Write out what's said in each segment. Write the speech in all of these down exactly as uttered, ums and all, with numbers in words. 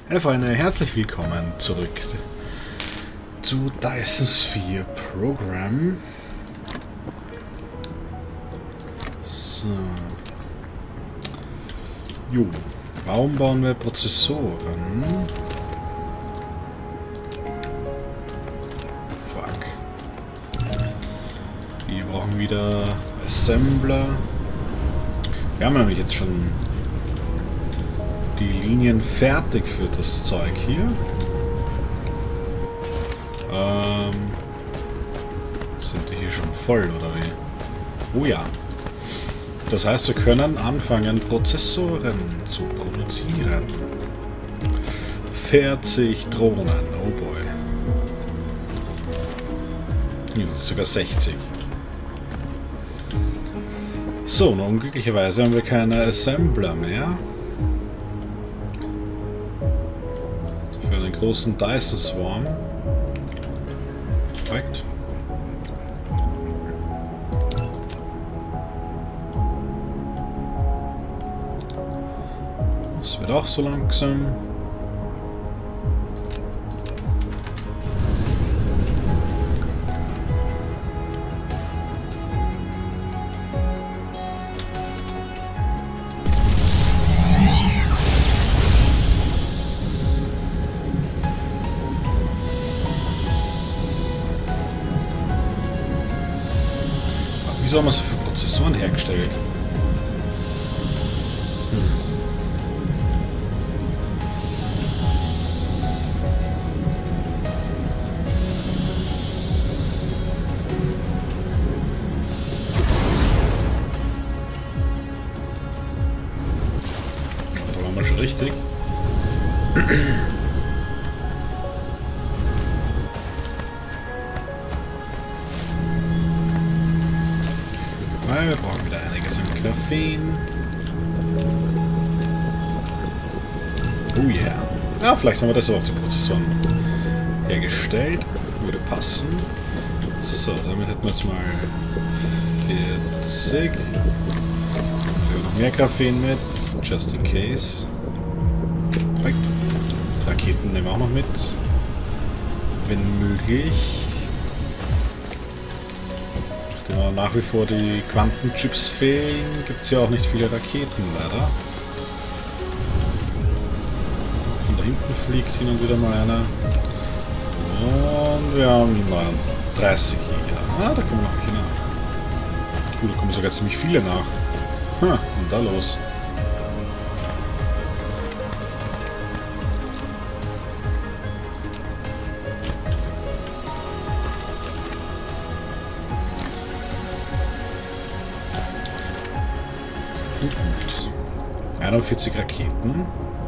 Hallo Freunde, herzlich willkommen zurück zu Dyson Sphere Program. So. Jo, warum bauen wir Prozessoren? Fuck. Wir brauchen wieder Assembler. Wir haben nämlich jetzt schon die Linien fertig für das Zeug hier. Ähm, sind die hier schon voll oder wie? Oh ja. Das heißt, wir können anfangen, Prozessoren zu produzieren. vierzig Drohnen, oh boy. Hier sind es sogar sechzig. So, nur unglücklicherweise haben wir keine Assembler mehr. Für einen großen Dyson Swarm. Korrekt. Das wird auch so langsam. Wieso haben wir so viele Prozessoren hergestellt? Hm. Da waren wir schon richtig. Wir brauchen wieder einiges an Graphen. Oh yeah. Ja, vielleicht haben wir das auch die Prozessoren hergestellt. Würde passen. So, damit hätten wir jetzt mal vierzig. Wir haben noch mehr Graphen mit. Just in case. Raketen nehmen wir auch noch mit. Wenn möglich. Nach wie vor die Quantenchips fehlen, gibt es ja auch nicht viele Raketen, leider. Von da hinten fliegt hin und wieder mal einer. Und wir haben neununddreißig hier. Ah, da kommen noch welche nach. Gut, da kommen sogar ziemlich viele nach. Hm, und da los. einundvierzig Raketen.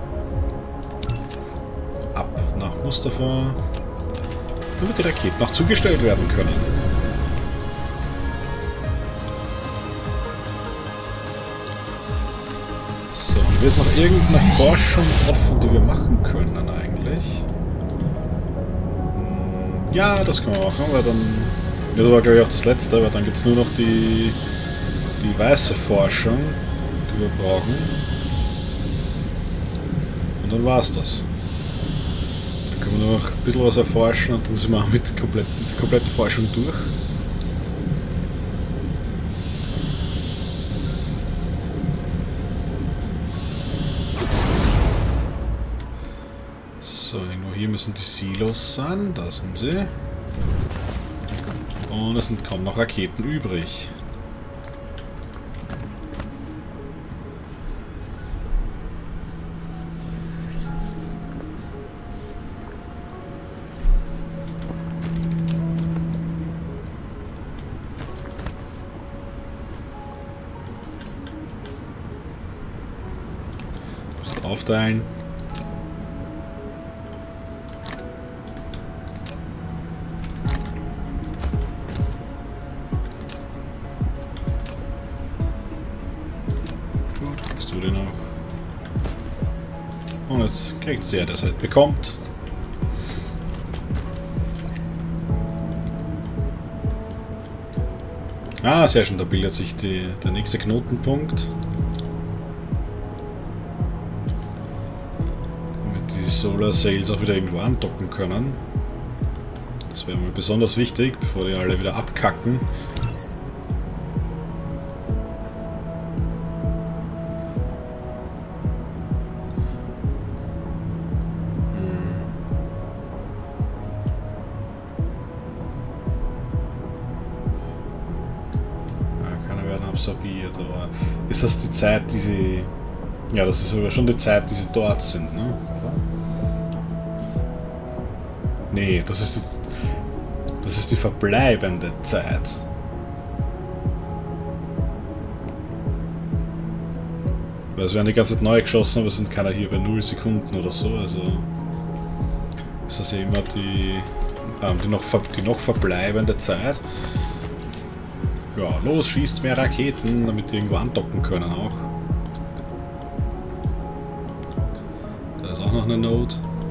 Ab nach Mustafa. Damit die Raketen auch zugestellt werden können. So, und wird noch irgendeine Forschung offen, die wir machen können eigentlich. Ja, das können wir machen, weil dann... Das war glaube ich auch das letzte, weil dann gibt es nur noch die, die weiße Forschung, die wir brauchen. Und dann war es das. Dann können wir noch ein bisschen was erforschen und dann sind wir auch mit, komplett, mit der kompletten Forschung durch. So, irgendwo hier müssen die Silos sein. Da sind sie. Und es sind kaum noch Raketen übrig. Aufteilen. Gut, kriegst du den auch. Und jetzt kriegt sie ja, das halt bekommt. Ah, sehr schön, da bildet sich die, der nächste Knotenpunkt. die Solar Sails auch wieder irgendwo andocken können. Das wäre mal besonders wichtig, bevor die alle wieder abkacken. Absorbiert, aber ist das die Zeit, die sie... Ja, das ist aber schon die Zeit, die sie dort sind, ne? Oder? Nee, das ist die... Das ist die verbleibende Zeit. Weil es werden die ganze Zeit neu geschossen, aber es sind keiner hier bei null Sekunden oder so, also... Ist das ja immer die... Ähm, die, noch, die noch verbleibende Zeit. Ja, los, schießt mehr Raketen, damit die irgendwo andocken können auch. Da ist auch noch eine Node.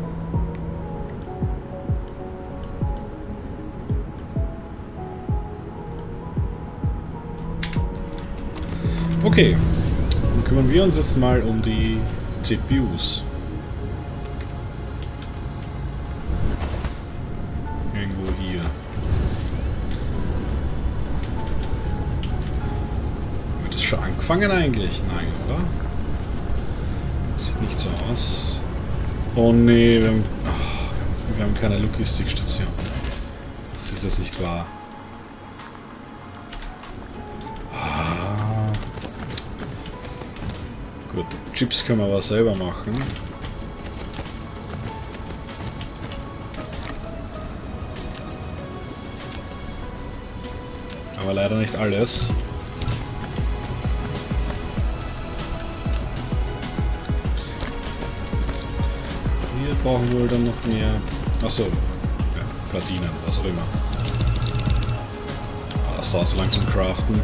Okay, dann kümmern wir uns jetzt mal um die C P Us. Irgendwo hier. Schon angefangen eigentlich? Nein, oder? Sieht nicht so aus. Oh nee, wir haben, oh, wir haben keine Logistikstation. Das ist jetzt nicht wahr. Ah. Gut, Chips können wir aber selber machen. Aber leider nicht alles. Brauchen wir dann noch mehr. Achso, ja, Platinen, was auch immer. Ah, das dauert so lang zum Craften.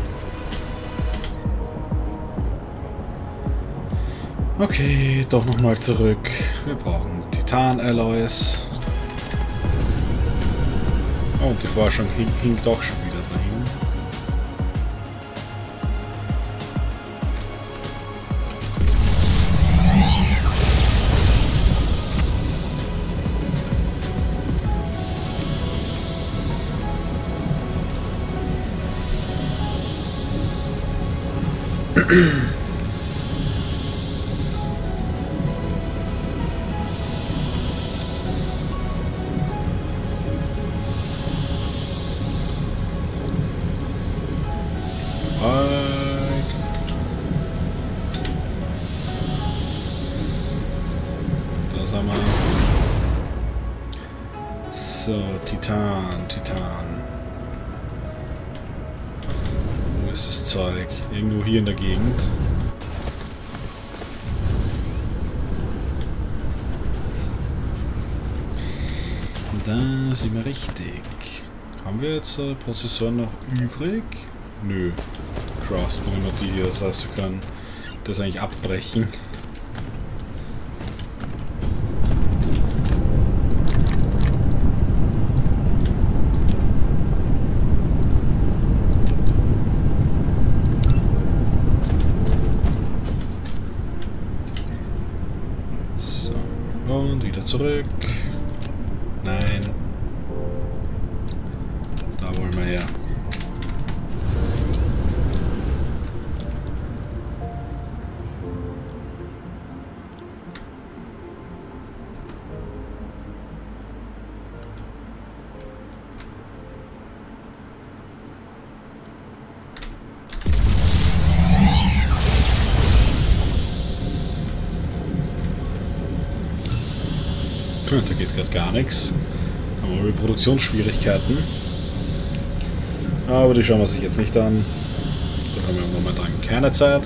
Okay, doch nochmal zurück. Wir brauchen Titan-Alloys. Oh, und die Forschung hing, hinkt auch schon wieder dahin. So, Titan, Titan. Wo ist das Zeug? Irgendwo hier in der Gegend. Da sind wir richtig. Haben wir jetzt äh, Prozessoren noch übrig? Nö. Craft nur immer die hier, das heißt wir können das eigentlich abbrechen. So, und wieder zurück. Nein. Da wollen wir her. Da geht gerade gar nichts. Haben wir Produktionsschwierigkeiten. Aber die schauen wir sich jetzt nicht an. Da haben wir momentan keine Zeit.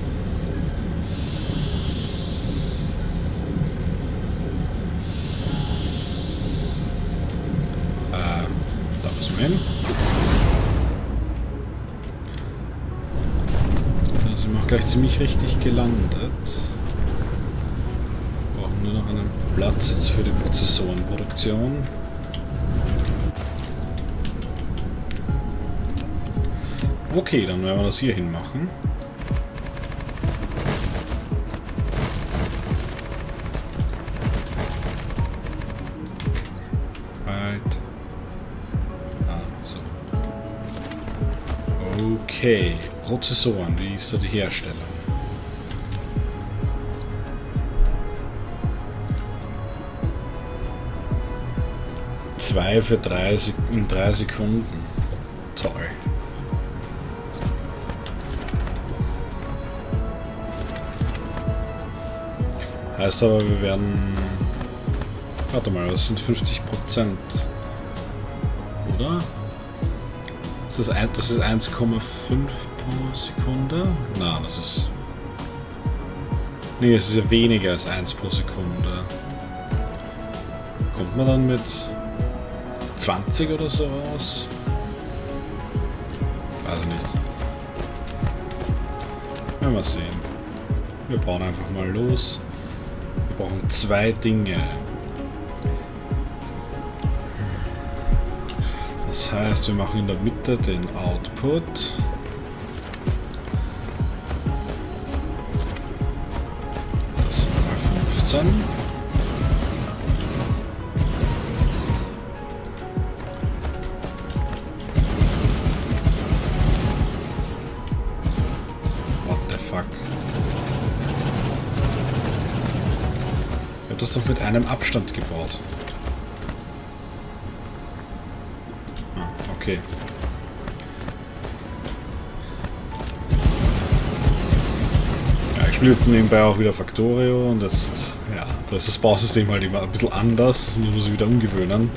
Äh, da müssen wir hin. Da sind wir auch gleich ziemlich richtig gelandet. Nur noch einen Platz jetzt für die Prozessorenproduktion. Okay, dann werden wir das hier hin machen. Halt. Ah, so. Okay. Prozessoren, wie ist da die Herstellung? Zwei für drei, in drei Sekunden. Toll. Heißt aber, wir werden... Warte mal, das sind fünfzig Prozent. Oder? Das ist, ein, das ist eins Komma fünf pro Sekunde? Nein, das ist... Nee, es ist ja weniger als eins pro Sekunde. Kommt man dann mit zwanzig oder so raus? Weiß ich nicht. Werden wir sehen. Wir bauen einfach mal los. Wir brauchen zwei Dinge. Das heißt, wir machen in der Mitte den Output. Das sind mal fünfzehn. What the fuck? Ich habe das doch mit einem Abstand gebaut. Okay. Ja, ich spiele jetzt nebenbei auch wieder Factorio und jetzt, ja, da ist das Bausystem halt immer ein bisschen anders, das muss man sich wieder umgewöhnen.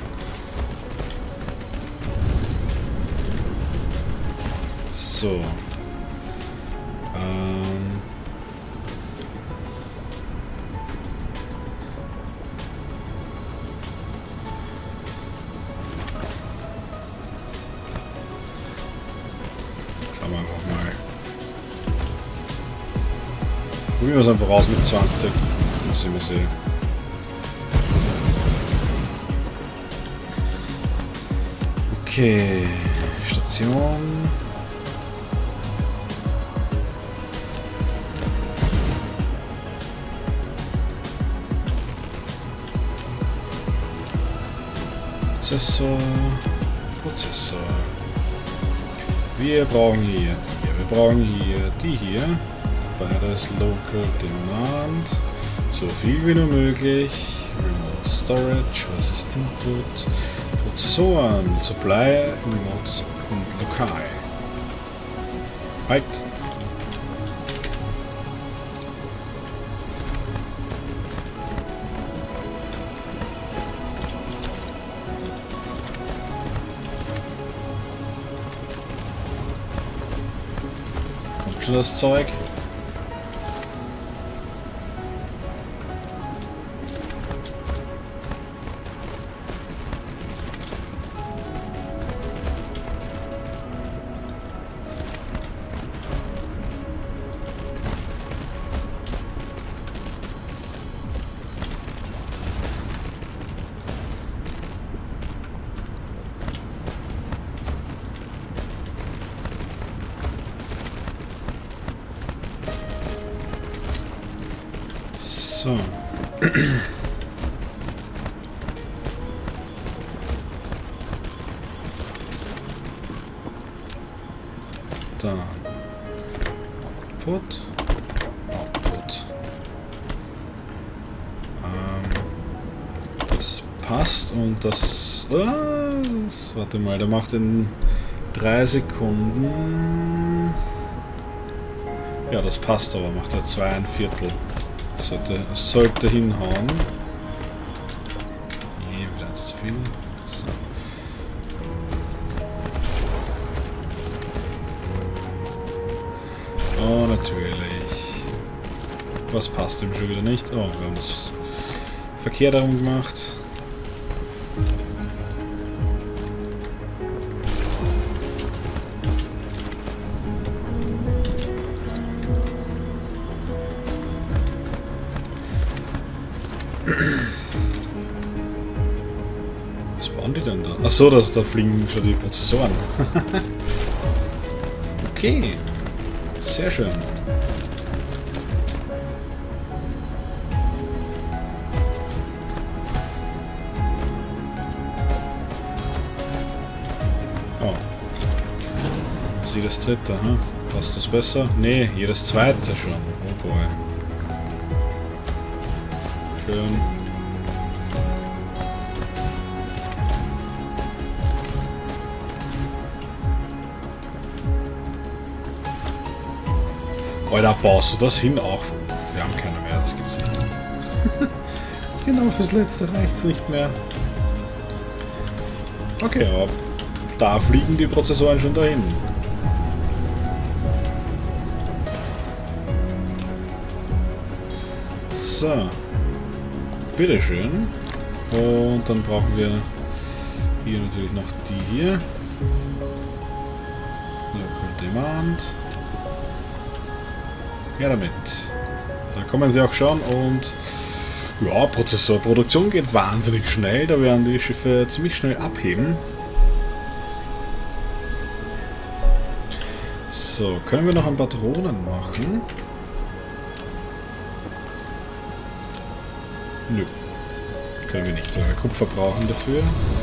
So. Ähm. Schauen wir einfach mal. Probieren wir es einfach raus mit zwanzig. Mal sehen, mal sehen. Okay. Station. Prozessor. Prozessor. Wir brauchen hier die hier. Wir brauchen hier die hier. Beides Local Demand. So viel wie nur möglich. Remote Storage. Was ist Input? Prozessoren. Supply. Remote und lokal. Halt. Kommt schon das Zeug? So. Dann Output. Output. Ähm, das passt und das, äh, das... Warte mal, der macht in drei Sekunden... Ja, das passt, aber macht er zwei ein Viertel. Sollte, sollte hinhauen. Nee, wieder zu viel. So. Oh, natürlich. Was passt dem schon wieder nicht? Oh, wir haben das verkehrt darum gemacht. Was bauen die denn da? Achso, da fliegen schon die Prozessoren. Okay. Sehr schön. Das ist jedes dritte, hm? Passt das besser? Nee, jedes zweite schon. Oh boy. Schön. Alter, baust du das hin auch? Wir haben keine mehr, das gibt's nicht. Genau, fürs letzte reicht's nicht mehr. Okay, aber da fliegen die Prozessoren schon dahin. So. Bitteschön. Und dann brauchen wir hier natürlich noch die hier. Local Demand. Ja, damit. Da kommen sie auch schon und ja, Prozessorproduktion geht wahnsinnig schnell. Da werden die Schiffe ziemlich schnell abheben. So, können wir noch ein paar Drohnen machen? Nö. Können wir nicht, weil wir Kupfer brauchen dafür.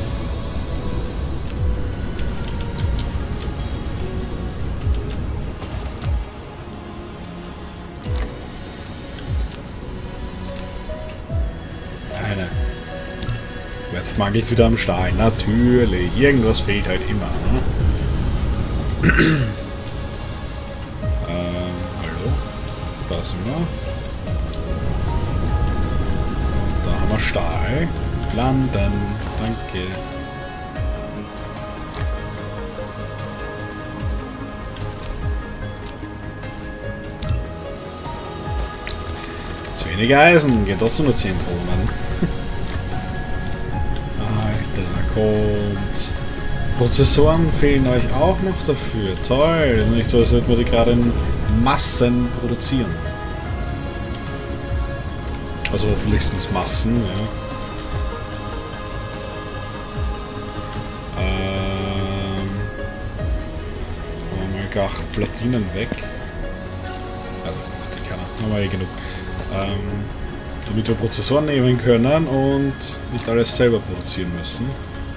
Eine. Jetzt mag ich wieder am Stahl. Natürlich. Irgendwas fehlt halt immer. Ne? ähm, hallo? Da sind wir. Da haben wir Stahl. Landen. Danke. Zu wenig Eisen. Geht trotzdem nur zehn Drohnen. Alter, kommt. Prozessoren fehlen euch auch noch dafür. Toll. Ist nicht so, als würden wir die gerade in Massen produzieren. Also hoffentlich sind es Massen, ja. Ähm. Machen wir mal gar Platinen weg. Also macht die keiner. Haben wir eh genug. Ähm, damit wir Prozessoren nehmen können und nicht alles selber produzieren müssen.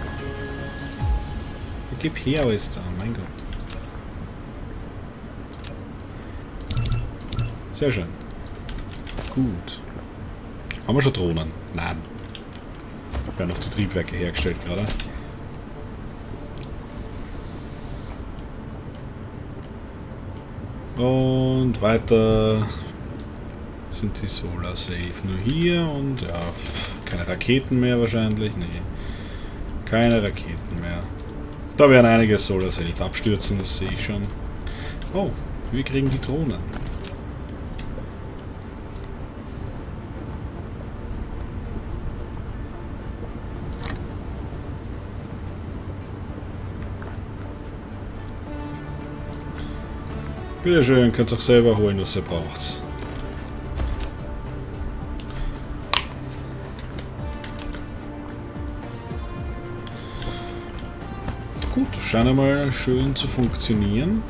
Gib her, ist da, mein Gott. Sehr schön. Gut. Haben wir schon Drohnen? Nein. Wir haben noch die Triebwerke hergestellt gerade. Und weiter sind die Solar Safe nur hier und ja, keine Raketen mehr wahrscheinlich. Nee. Keine Raketen mehr. Da werden einige Solar Safe abstürzen, das sehe ich schon. Oh, wir kriegen die Drohnen. Bitteschön, könnt ihr auch selber holen, was ihr braucht. Gut, scheint einmal schön zu funktionieren.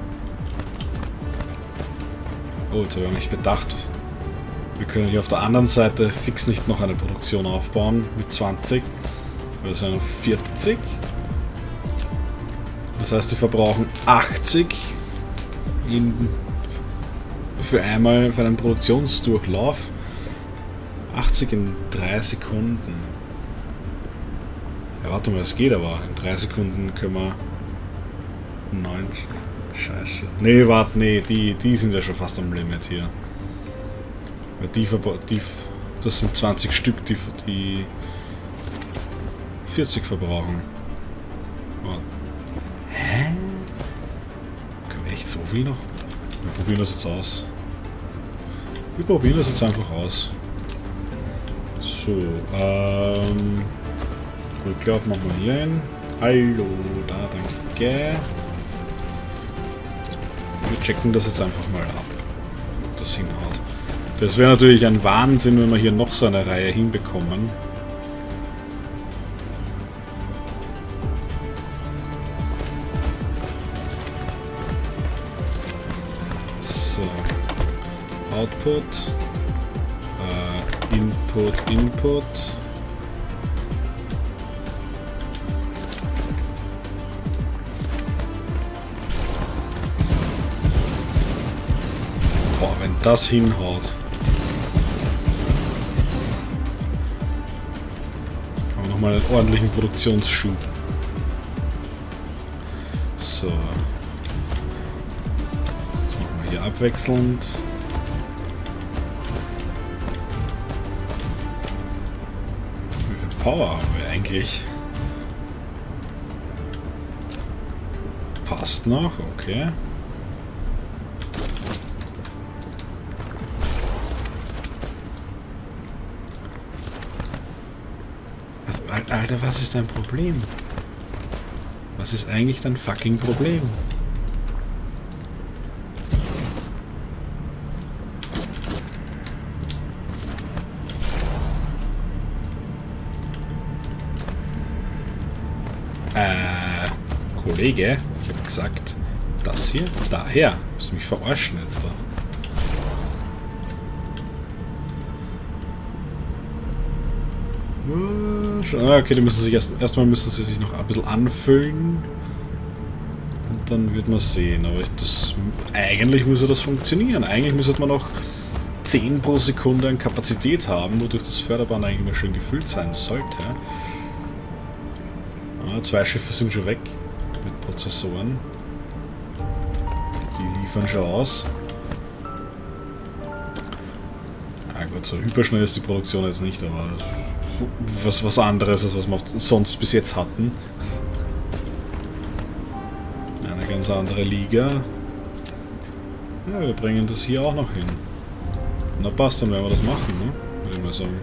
Oh, jetzt habe ich nicht bedacht. Wir können hier auf der anderen Seite fix nicht noch eine Produktion aufbauen mit zwanzig. Wir sind auf vierzig. Das heißt, wir verbrauchen achtzig. In, für einmal für einen Produktionsdurchlauf achtzig in drei Sekunden. Ja, warte mal, das geht aber. In drei Sekunden können wir neun. Scheiße. Nee, warte, nee, die, die sind ja schon fast am Limit hier. Weil die, die das sind zwanzig Stück, die, die vierzig verbrauchen. Warte. Hä? Echt so viel noch? Wir probieren das jetzt aus. Wir probieren das jetzt einfach aus. So, ähm... Rücklauf machen wir hier hin. Hallo, da, danke. Wir checken das jetzt einfach mal ab, ob das hinhaut. Das wäre natürlich ein Wahnsinn, wenn wir hier noch so eine Reihe hinbekommen. Output, äh, Input, Input. das hinhaut. Haben wir nochmal einen ordentlichen Produktionsschub. So. Das machen wir hier abwechselnd. Wie viel Power haben wir eigentlich? Passt noch, okay. Alter, was ist dein Problem? Was ist eigentlich dein fucking Problem? Äh, Kollege, ich habe gesagt, das hier, daher. Willst du mich verarschen jetzt da? Okay, die müssen sich erst erstmal müssen sie sich noch ein bisschen anfüllen. Und dann wird man sehen. Aber ich, das eigentlich müsste das funktionieren. Eigentlich müsste man noch zehn pro Sekunde an Kapazität haben, wodurch das Förderband eigentlich immer schön gefüllt sein sollte. Ah, zwei Schiffe sind schon weg mit Prozessoren. Die liefern schon aus. Ah gut, so hyperschnell ist die Produktion jetzt nicht, aber was, was anderes, als was wir sonst bis jetzt hatten. Eine ganz andere Liga. Ja, wir bringen das hier auch noch hin. Na passt, dann werden wir das machen, ne? Würde ich mal sagen.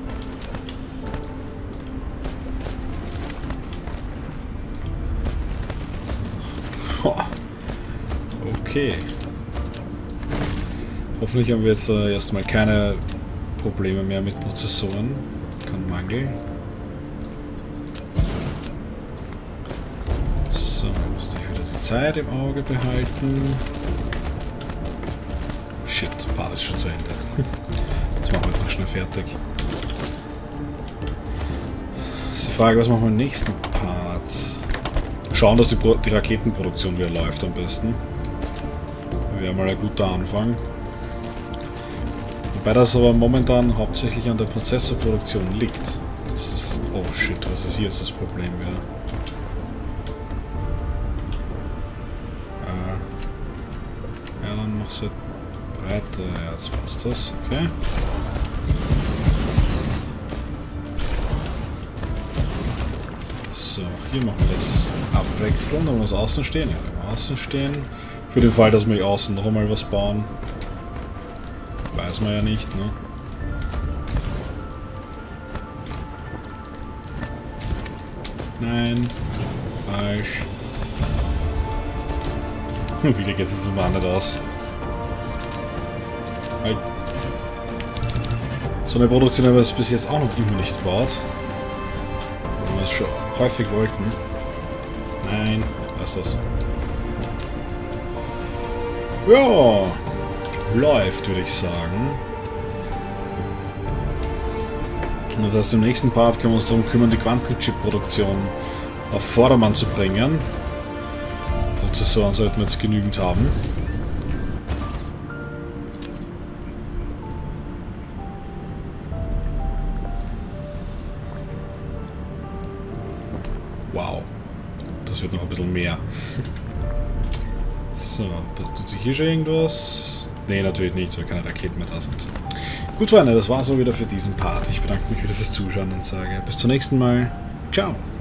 Okay. Hoffentlich haben wir jetzt äh, erstmal keine Probleme mehr mit Prozessoren. Kein Mangel. So, muss ich wieder die Zeit im Auge behalten. Shit, Part ist schon zu Ende. Das machen wir jetzt noch schnell fertig. Das ist die Frage, was machen wir im nächsten Part? Schauen, dass die, Pro die Raketenproduktion wieder läuft am besten. Wäre mal ein guter Anfang. Wobei das aber momentan hauptsächlich an der Prozessorproduktion liegt. Das ist... Oh shit, was ist hier jetzt das Problem wieder? Äh, ja, dann mach sie breiter. Ja, jetzt passt das. Okay. So, hier machen wir das abwechseln. Dann muss außen stehen. Ja, außen stehen. Für den Fall, dass wir hier außen noch einmal was bauen. Weiß man ja nicht, ne? Nein. Falsch. Wieder geht es immer nicht aus. Halt. So eine Produktion haben wir es bis jetzt auch noch immer nicht gebaut. Wo wir es schon häufig wollten. Nein. Was ist das? Ja, läuft, würde ich sagen. Und das heißt, im nächsten Part können wir uns darum kümmern, die Quantenchip-Produktion auf Vordermann zu bringen. Prozessoren sollten wir jetzt genügend haben. Wow, das wird noch ein bisschen mehr. So, tut sich hier schon irgendwas? Ne, natürlich nicht, weil keine Raketen mehr da sind. Gut, Freunde, das war's auch wieder für diesen Part. Ich bedanke mich wieder fürs Zuschauen und sage bis zum nächsten Mal. Ciao!